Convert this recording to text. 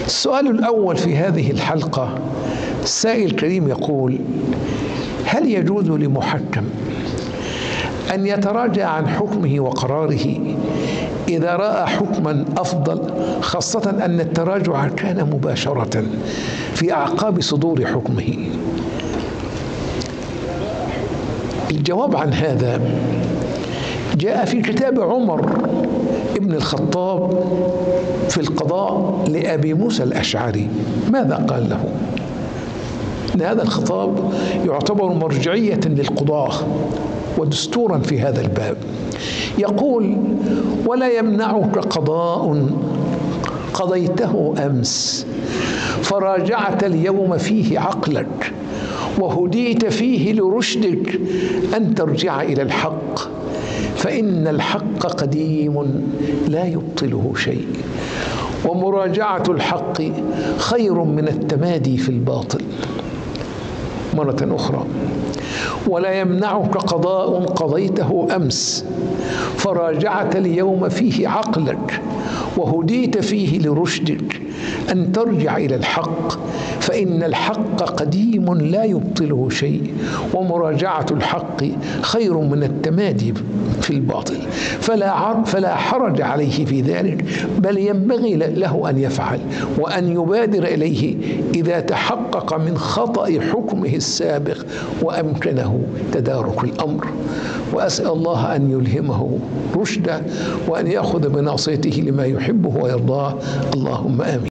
السؤال الأول في هذه الحلقة، السائل الكريم يقول: هل يجوز لمحكم أن يتراجع عن حكمه وقراره إذا رأى حكما أفضل، خاصة أن التراجع كان مباشرة في أعقاب صدور حكمه؟ الجواب عن هذا جاء في كتاب عمر ابن الخطاب في القضاء لأبي موسى الأشعري. ماذا قال له؟ إن هذا الخطاب يعتبر مرجعية للقضاة ودستورا في هذا الباب. يقول: ولا يمنعك قضاء قضيته أمس فراجعت اليوم فيه عقلك وهديت فيه لرشدك أن ترجع إلى الحق، فإن الحق قديم لا يبطله شيء، ومراجعة الحق خير من التمادي في الباطل. مرة أخرى: ولا يمنعك قضاء قضيته أمس فراجعت اليوم فيه عقلك وهديت فيه لرشدك أن ترجع إلى الحق، فإن الحق قديم لا يبطله شيء، ومراجعة الحق خير من التمادي في الباطل. فلا حرج عليه في ذلك، بل ينبغي له أن يفعل وأن يبادر إليه إذا تحقق من خطأ حكمه السابق وأمكنه تدارك الأمر. وأسأل الله أن يلهمه رشده وأن يأخذ بناصيته لما يحبه ويرضاه. اللهم آمين.